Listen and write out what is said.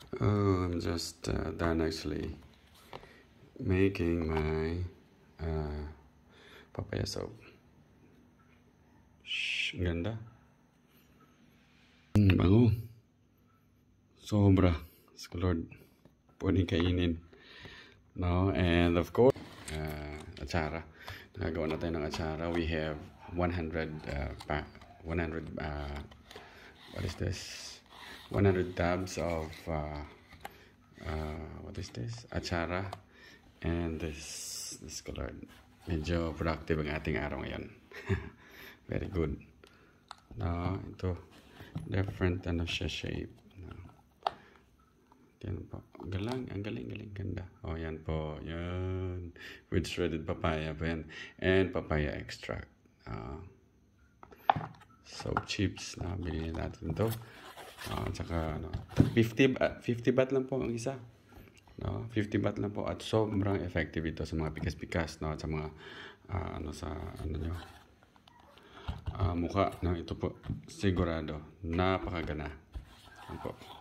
Oh, I'm just done actually making my papaya soap. Shh, ganda. Bango. Sobra. Lord, pwedeng kainin. No, and of course, atsara. Nagawa na tayo ng atsara. We have 100 what is this? 100 tabs of what is this? Atsara. And this colored. Medyo productive ang ating araw ngayon. Very good. No, ito different ano siya shape. No. Yan po. Ang galing, ganda. Oh, yan po. Yan. With shredded papaya po yan. And papaya extract. Soap chips na bilhin natin to. At saka, 50 baht lang po ang isa. No, 50 baht lang po at sobrang effective ito sa mga pikas-pikas, no, at sa mga nyo mukha, no, ito po sigurado napakagana. Yan po.